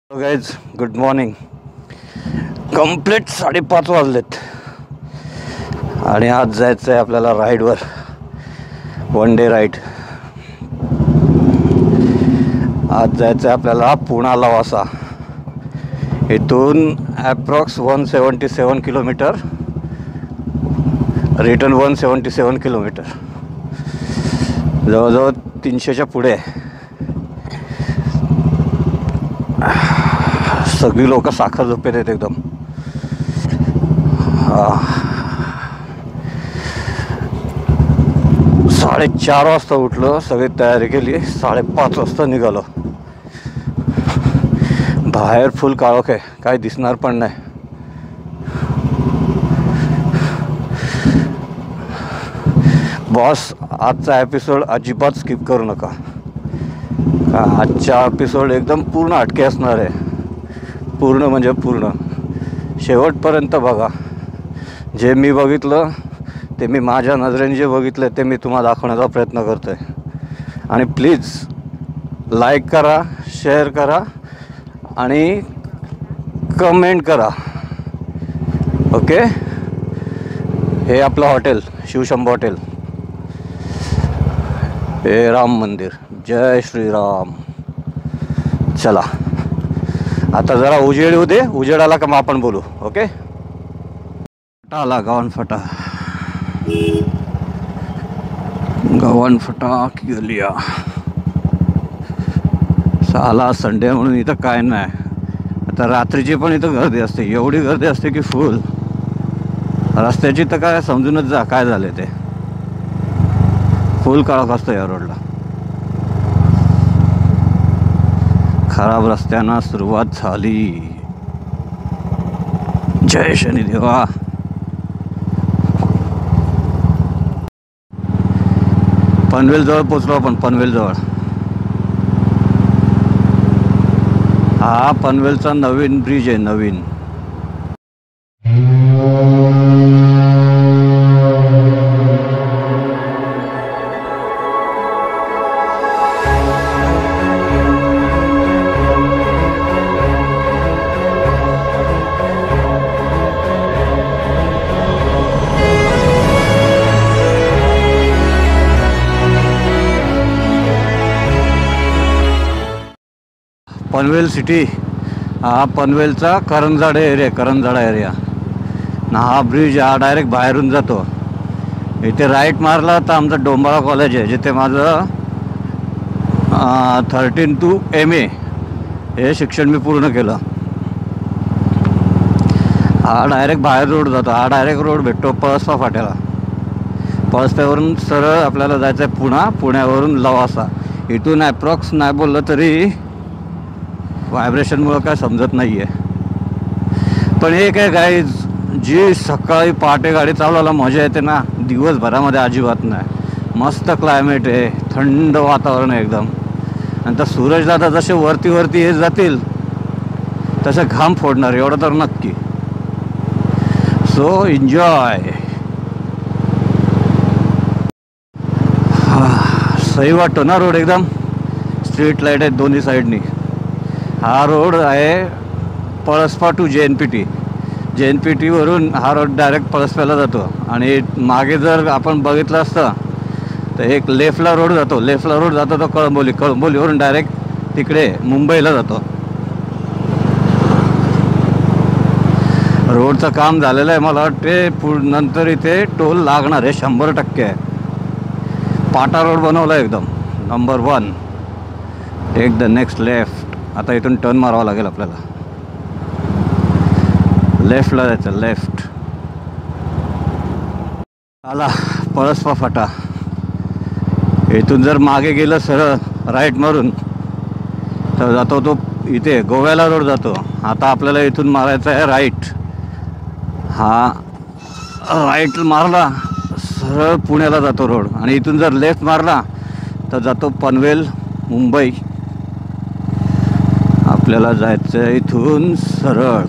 Guys good morning. Complete 5:30 वाजलेत आणि आज जायचं आहे आपल्याला राईडवर. One day ride. आज जायचं आहे आपल्याला पुणा लवासा. इथून ॲप्रॉक्स 177 किलोमीटर, रिटर्न 177 किलोमीटर, जवळजवळ 300च्या पुढे. सगळी लोक साखर झोपेत आहेत एकदम. 4:30 वाजता उठलो, सगळी तयारी केली, 5:30 वाजता निघालो. बाहेर फुल काळोख आहे, काय दिसणार पण नाही. बॉस, आजचा एपिसोड अजिबात स्किप करू नका. आजचा एपिसोड एकदम पूर्ण अटके असणार आहे. पूर्ण म्हणजे पूर्ण शेवटपर्यंत बघा. जे मी बघितलं ते, मी माझ्या नजरेने जे बघितलं ते मी तुम्हाला दाखवण्याचा प्रयत्न करतो आहे. आणि प्लीज लाईक करा, शेअर करा आणि कमेंट करा. ओके. हे आपलं हॉटेल शिवशंभू हॉटेल, हे राम मंदिर. जय श्रीराम. चला आता जरा उजेड येऊ दे. उजेड आला का मग आपण बोलू. ओके. आला गव्हाणफटा. गव्हाणफटा गेलिया. साला संडे म्हणून इथं काय नाही. आता रात्रीची पण इथं गर्दी असते. एवढी गर्दी असते की फुल. रस्त्याची तर काय समजूनच जा काय झाले ते. फुल काळोख असतं या रोडला. खराब रस्त्यांना सुरुवात झाली. जय शनिदेवा. पनवेलजवळ पोचलो आपण. पनवेलजवळ. हा पनवेलचा नवीन ब्रिज आहे. नवीन. पनवेल सिटी. हा पनवेलचा करंजाडा एरिया. ना हा ब्रिज हा डायरेक्ट बाहेरून जातो. इथे राईट मारला तर आमचं डोंबाळा कॉलेज आहे, जिथे माझं 13 to MA हे शिक्षण मी पूर्ण केलं. हा डायरेक्ट बाहेर रोड जातो. हा डायरेक्ट रोड भेटतो पळसपा फाट्याला. पळसप्यावरून सरळ आपल्याला जायचं आहे पुणा. पुण्यावरून लवासा. इथून ॲप्रॉक्स नाही बोललं तरी व्हायब्रेशनमुळं काय समजत नाही आहे. पण हे काय गाईज, जी सकाळी पहाटे गाडी चालवायला मजा येते ना, दिवसभरामध्ये अजिबात नाही. मस्त क्लायमेट आहे, थंड वातावरण आहे एकदम. नंतर सूरजदादा जसे वरती येत जातील तसे घाम फोडणार, एवढं तर नक्की. So enjoy. सही वाटतो ना रोड एकदम. स्ट्रीट लाईट आहेत दोन्ही साईडनी. हा रोड आहे पळसपा टू JNPT. JNPTवरून हा रोड डायरेक्ट पळसप्याला जातो. आणि मागे जर आपण बघितलं असतं तर एक लेफ्टला रोड जातो तो कळंबोलीवरून डायरेक्ट तिकडे मुंबईला जातो. रोडचं काम झालेलं आहे. मला वाटते नंतर इथे टोल लागणार आहे 100%. पाटा रोड बनवला एकदम number 1. Take the next left. आता इथून टर्न मारावा लागेल आपल्याला. लेफ्टला जायचं. लेफ्ट. आला पळसपा फाटा. इथून जर मागे गेलं सरळ राईट मारून तर जातो तो इथे गोव्याला रोड जातो. आता आपल्याला इथून मारायचा आहे राईट. हा राईट मारला सरळ पुण्याला जातो रोड. आणि इथून जर लेफ्ट मारला तर जातो पनवेल, मुंबई. आपल्याला जायचं इथून सरळ.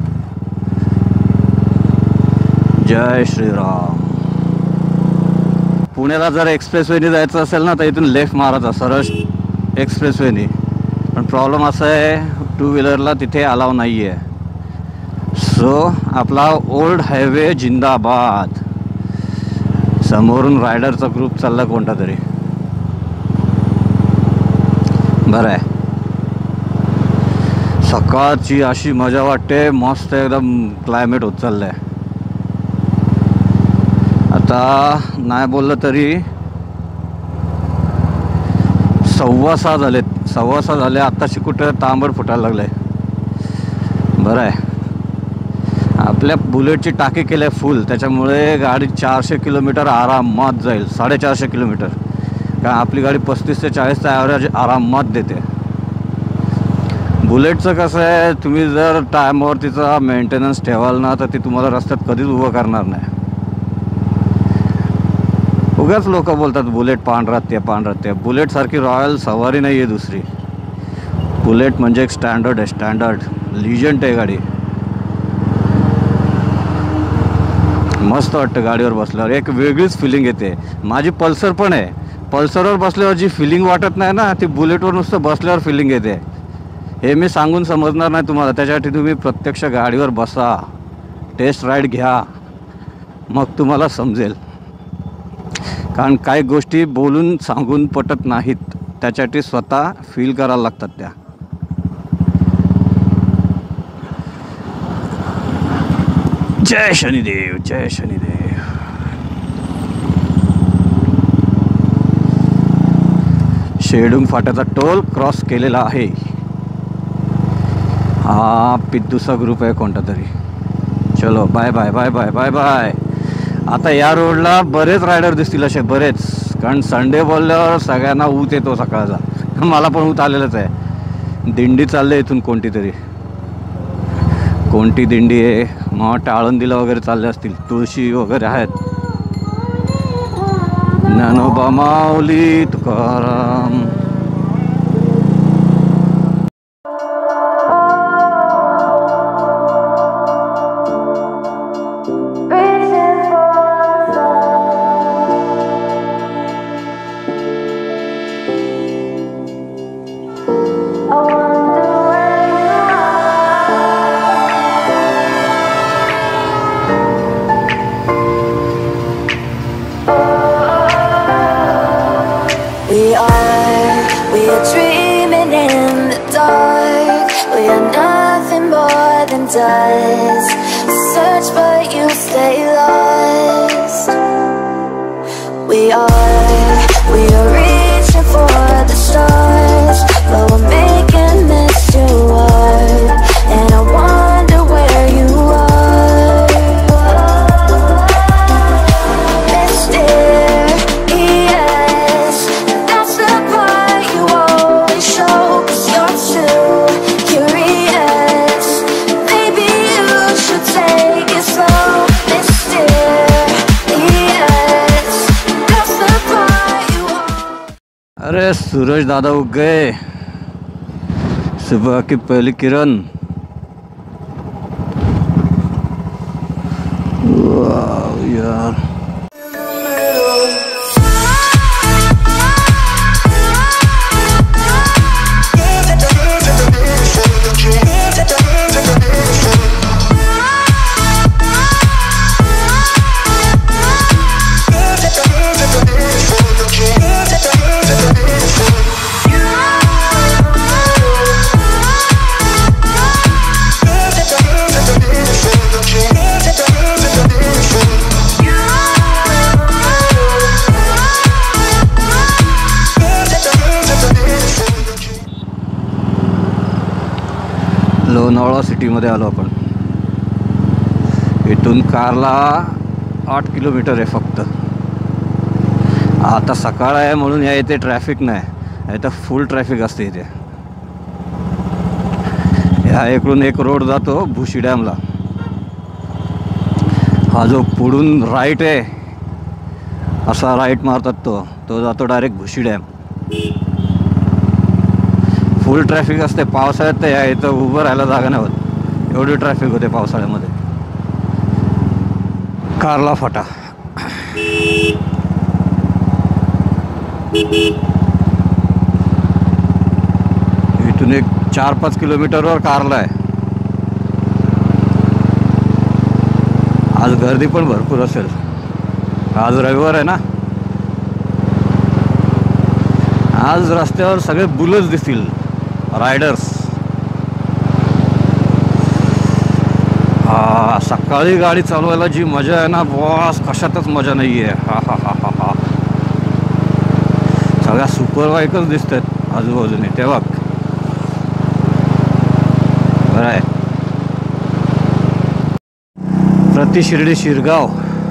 जय श्रीराम. पुण्याला जर एक्सप्रेसवेने जायचं असेल ना तर इथून लेफ्ट मारायचा सरळ एक्सप्रेसवेने. पण प्रॉब्लेम असा आहे, टू व्हीलरला तिथे अलाव नाही आहे. सो आपला ओल्ड हायवे जिंदाबाद. समोरून रायडरचा ग्रुप चालला कोणता तरी. बरं आहे, सकाळची अशी मजा वाटते. मस्त एकदम क्लायमेट होत चाललं आहे. आता नाही बोललं तरी 6:15 झालेत. 6:15 झाले. आत्ताशी कुठं तांबड फुटायला लागलं आहे. बरं आहे, आपल्या बुलेटची टाकी केली आहे फुल. त्याच्यामुळे गाडी 400 किलोमीटर आरामात जाईल. 450 किलोमीटर. कारण आपली गाडी 35 ते 40चा ॲव्हरेज आरामात देते. बुलेटचं कसं आहे, तुम्ही जर टायमावर तिचा मेंटेनन्स ठेवाल ना तर ती तुम्हाला रस्त्यात कधीच उभं करणार नाही. उगाच लोक बोलतात बुलेट पांढरात. बुलेटसारखी रॉयल सवारी नाही आहे दुसरी. बुलेट म्हणजे एक स्टँडर्ड आहे. स्टँडर्ड लिजंड आहे गाडी. मस्त वाटतं गाडीवर बसल्यावर. एक वेगळीच फिलिंग येते. माझी पल्सर पण आहे. पल्सरवर बसल्यावर जी फिलिंग वाटत नाही ना, ती बुलेटवर नुसतं बसल्यावर फिलिंग येते. हे मी सांगून समजणार नाही तुम्हाला. त्याच्यासाठी तुम्ही प्रत्यक्ष गाडीवर बसा, टेस्ट राईड घ्या, मग तुम्हाला समजेल. कारण काही गोष्टी बोलून सांगून पटत नाहीत. त्याच्यासाठी स्वतः फील करायला लागतात त्या. जय शनिदेव, जय शनिदेव. शेडूंग फाट्याचा टोल क्रॉस केलेला आहे. हा पिद्दूचा ग्रुप आहे कोणता तरी. चलो bye bye bye bye bye bye. आता या रोडला बरेच रायडर दिसतील असे, बरेच. कारण संडे बोलल्यावर सगळ्यांना ऊत येतो सकाळचा. मला पण ऊत आलेलंच आहे. दिंडी चालले इथून कोणती तरी. कोणती दिंडी आहे, मग वाटतं आळंदीला वगैरे चालले असतील. तुळशी वगैरे आहेत. ज्ञानोबा माऊली Tukaram. We are dreaming in the dark. We are nothing more than dust. Search but you stay lost. We are reaching for the stars, but we're making this too hard. And I wonder where you are. Mysterious, that's the part you always show. 'Cause you're too curious. Maybe you should take it slow. Mysterious, that's the part you always. अरे सूरज दादा उग गए. सुबह की पहली किरण. वाह यार. लोणावळा सिटीमध्ये आलो आपण. इथून कारला 8 किलोमीटर आहे फक्त. आता सकाळ आहे म्हणून या इथे ट्रॅफिक नाही. इथं फुल ट्रॅफिक असते इथे. ह्या इकडून एक रोड जातो भुशी डॅमला. हा जो पुढून राईट आहे असा राईट मारतात तो जातो direct Bhushi dam. Full traffic असते पावसाळ्यात. तर या इथं उभं राहायला जागा नाही होत, एवढी ट्रॅफिक होते पावसाळ्यामध्ये. कारला फाटा. इथून एक 4-5 किलोमीटरवर कारला आहे. आज गर्दी पण भरपूर असेल. आज रविवार आहे ना. आज रस्त्यावर सगळे बुलच दिसतील, रायडर्स. सकाळी गाडी चालवायला जी मजा आहे ना बॉस, कशातच मजा नाही आहे. हा हा हा हा हा. सगळ्या सुपर बाईकच दिसत आहेत आजूबाजूने. तेव्हा बरं आहे. प्रति शिर्डी शिरगाव.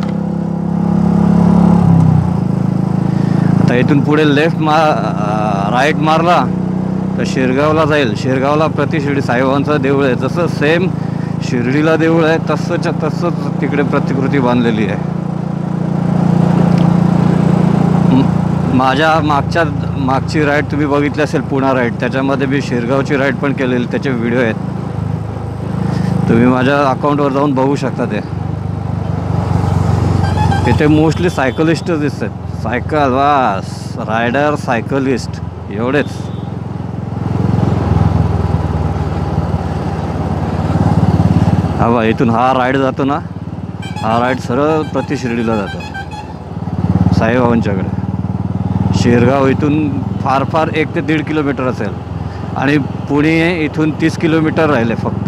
आता इथून पुढे राईट मारला तर शिरगावला जाईल. शिरगावला प्रति शिर्डी साईबाबांचं देऊळ आहे. जसं सेम शिर्डीला देऊळ आहे तसंच तिकडे प्रतिकृती बांधलेली आहे. माझ्या मागची राईड तुम्ही बघितली असेल, पुणा राईड. त्याच्यामध्ये मी शिरगावची राईड पण केलेली, त्याचे व्हिडिओ आहेत. तुम्ही माझ्या अकाउंटवर जाऊन बघू शकता. तिथे मोस्टली सायकलिस्टच दिसतात. सायकल वास, रायडर, सायकलिस्ट एवढेच. हा बा, इथून हा राईड जातो ना, हा राईड सरळ प्रति शिर्डीला जातो साईबाबांच्याकडे. शिरगाव इथून फार फार 1 ते 1.5 किलोमीटर असेल आणि पुणे इथून 30 किलोमीटर राहिले फक्त.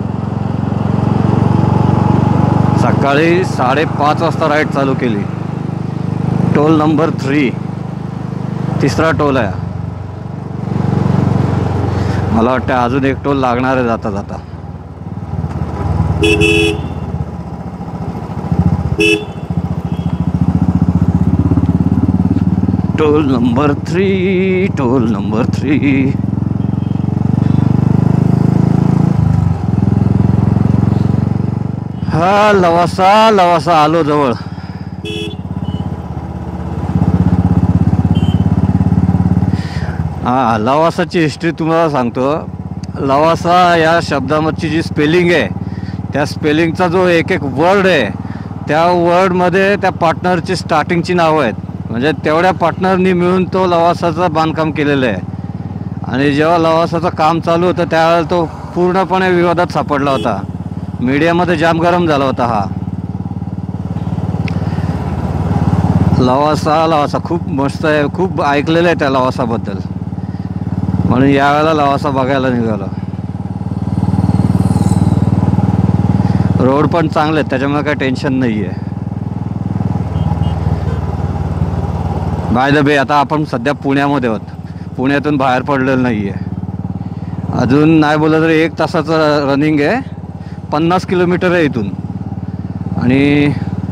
सकाळी 5:30 वाजता राईड चालू केली. टोल नंबर 3, तिसरा टोल आहे. मला वाटतं अजून एक टोल लागणार आहे जाता जाता. Toll number 3, toll number 3. हा लवासा आलो जवळ. हा, लवासाची हिस्ट्री तुम्हाला सांगतो. लवासा या शब्दामधची जी स्पेलिंग आहे, त्या स्पेलिंगचा जो एक वर्ड आहे, त्या वर्डमध्ये त्या पार्टनरची स्टार्टिंगची नावं आहेत. म्हणजे तेवढ्या पार्टनरनी मिळून तो लवासाचं बांधकाम केलेलं आहे. आणि जेव्हा लवासाचं काम चालू होतं त्यावेळेला तो पूर्णपणे विवादात सापडला होता. मीडियामध्ये जाम गरम झाला होता हा लवासा. खूप मस्त आहे, खूप ऐकलेलं आहे त्या लवासाबद्दल, म्हणून यावेळेला लवासा बघायला निघालो. रोड पण चांगले आहेत, त्याच्यामुळे काही टेन्शन नाही आहे. बाय द वे, आता आपण सध्या पुण्यामध्ये आहोत. पुण्यातून बाहेर पडलेलं नाही आहे अजून. नाही बोललं तरी 1 तासाचं रनिंग आहे. 50 किलोमीटर आहे इथून. आणि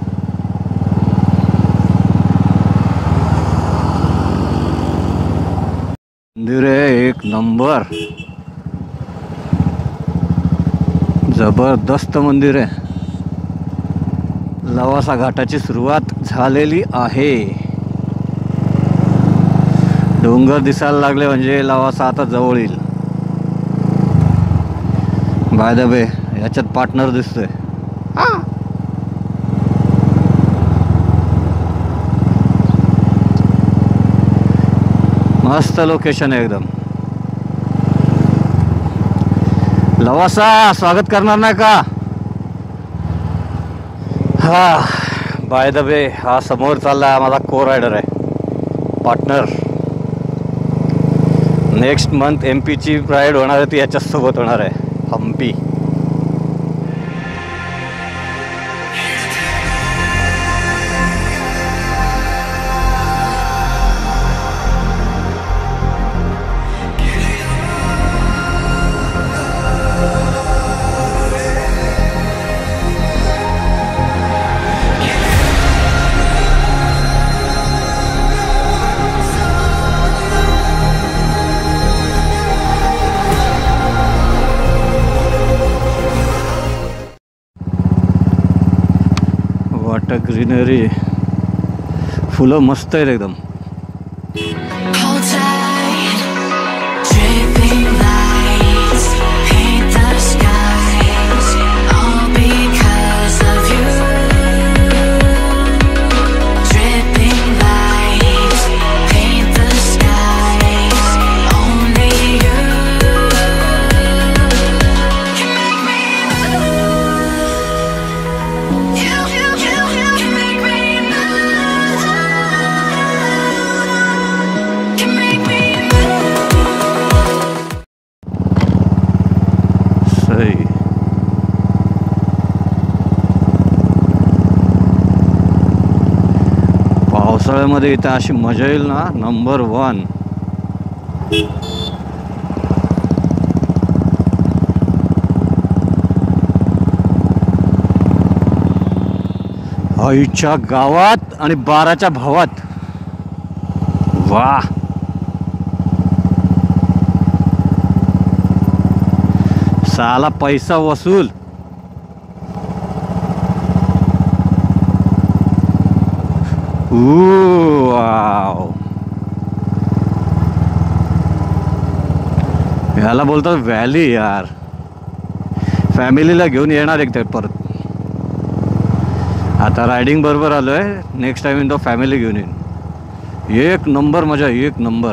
मंदिर आहे 1 नंबर, जबरदस्त मंदिर आहे. लवासा घाटाची सुरुवात झालेली आहे. डोंगर दिसायला लागले म्हणजे लवासा आता जवळ येईल. बाय द वे, याच्यात पार्टनर दिसतोय. मस्त लोकेशन आहे एकदम. लवासा स्वागत करणार नाही का? हा, बाय द वे, हा समोर चालला माझा को रायडर आहे, पार्टनर. नेक्स्ट मंथ MP ची राईड होणार आहे, ती याच्यासोबत होणार आहे, हम्पी. ग्रीनरी, फुलं मस्त आहेत एकदम. पुण्यामध्ये इथं अशी मजा येईल ना, नंबर 1. आईच्या गावात आणि 12च्या भावात. वाह, साला पैसा वसूल. वाव, ह्याला बोलतात व्हॅली यार. फॅमिलीला घेऊन येणार एक तर परत. आता रायडिंग बरोबर आलोय, नेक्स्ट टाइम इन तो फॅमिली घेऊन येईन. एक नंबर मजा, एक नंबर.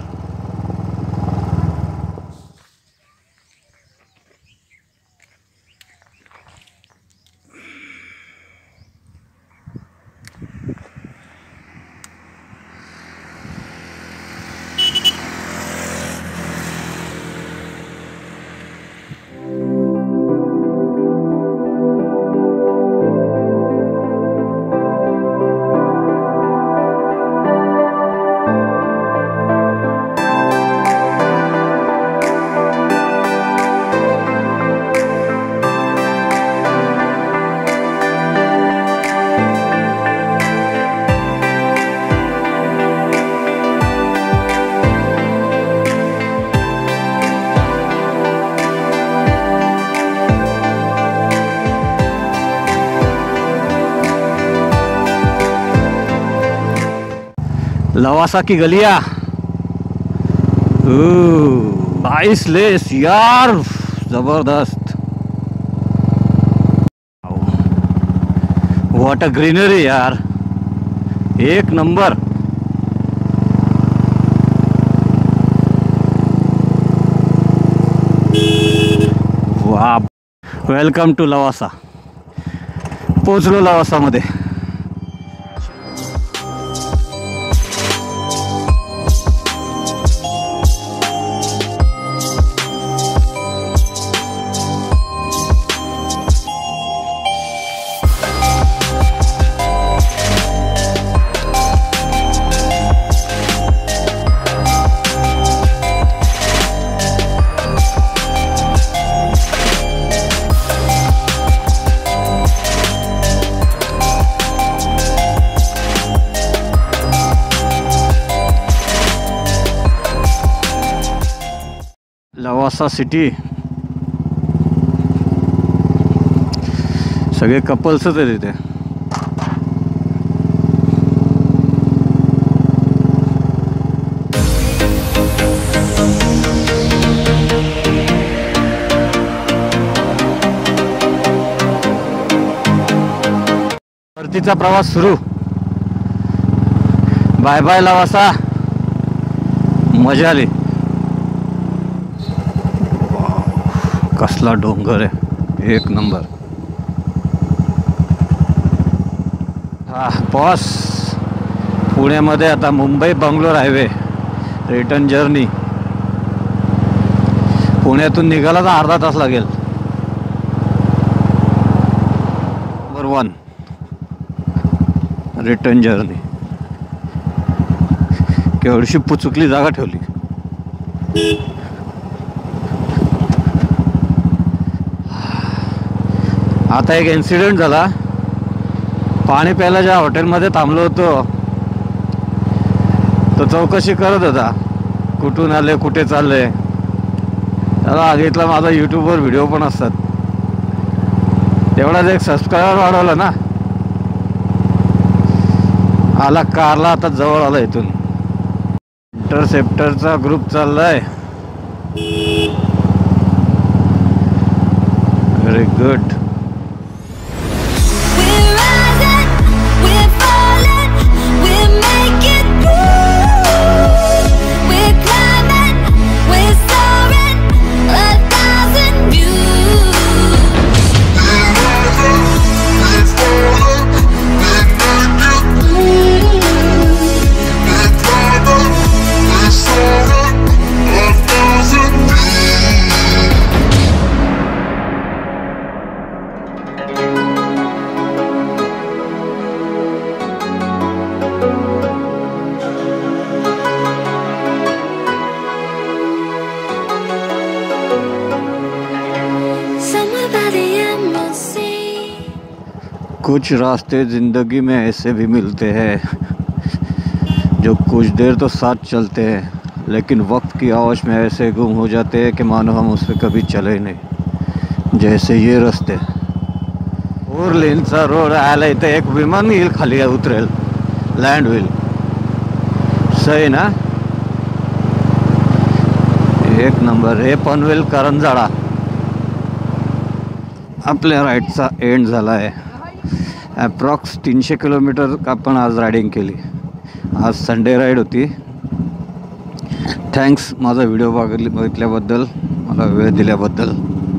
लवासा की गलिया, आइसलेस यार, जबरदस्त. व्हाट अ ग्रीनरी यार, एक नंबर. वाह, वेलकम टू लवासा. पोचलो लवासा मध्ये. लवासा सिटी, सगळे कपल्सच आहेत इथे. परतीचा प्रवास सुरू. बाय बाय लवासा, मजा आली. कसला डोंगर आहे, एक नंबर. हा बॉस, पुण्यामध्ये आता Mumbai Bangalore highway return journey. पुण्यातून निघाला तर अर्धा तास लागेल. Number 1 return journey. केवढीशी पुचुकली जागा ठेवली. आता एक इन्सिडेंट झाला. पाणी प्यायला ज्या हॉटेलमध्ये थांबलो होतो तो चौकशी करत होता, कुठून आले, कुठे चालले. त्याला आगीतला माझा यूट्यूबवर व्हिडिओ पण असतात. तेवढाच एक सबस्क्रायबर वाढवला ना. आला कारला, आता जवळ आला इथून. इंटरसेप्टरचा ग्रुप चाललाय. Very good. कुछ रास्ते ज़िंदगी में ऐसे भी मिलते हैं जो कुछ देर तो साथ चलते हैं लेकिन वक्त की आवाज़ में ऐसे गुम हो जाते हैं कि मानो हम उस पर कभी चले ही नहीं. जैसे ये रस्ते. फोर लेनचा रोड आला इथे एक विमान येईल खाली उतरेल. लँड होईल. सही ना. एक नंबर. हे पनवेल करंजाळा. आपल्या राईडचा एंड झाला आहे. ॲप्रॉक्स 300 किलोमीटर आपण आज रायडिंग केली. आज संडे राईड होती. थँक्स माझा व्हिडिओ बघितल्याबद्दल, मला वेळ दिल्याबद्दल.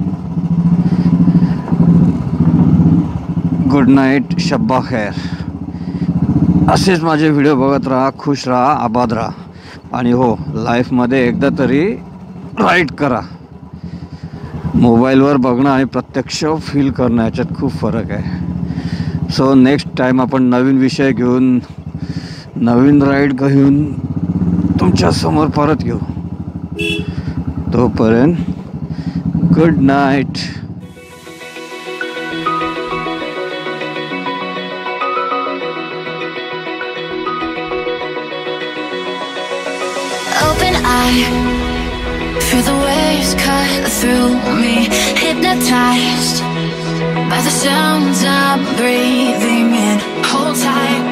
Good night. शब्बा खैर. असेच माझे व्हिडिओ बघत राहा, खुश राहा, आबाद राहा. आणि हो, लाईफमध्ये एकदा तरी राईड करा. मोबाईलवर बघणं आणि प्रत्यक्ष फील करणं याच्यात खूप फरक आहे. सो नेक्स्ट टाईम आपण नवीन विषय घेऊन, नवीन राईड घेऊन तुमच्या समोर परत येऊ. तोपर्यंत good night. Open eye, feel the waves cut through me, hypnotized by the sounds I'm breathing in. Hold tight.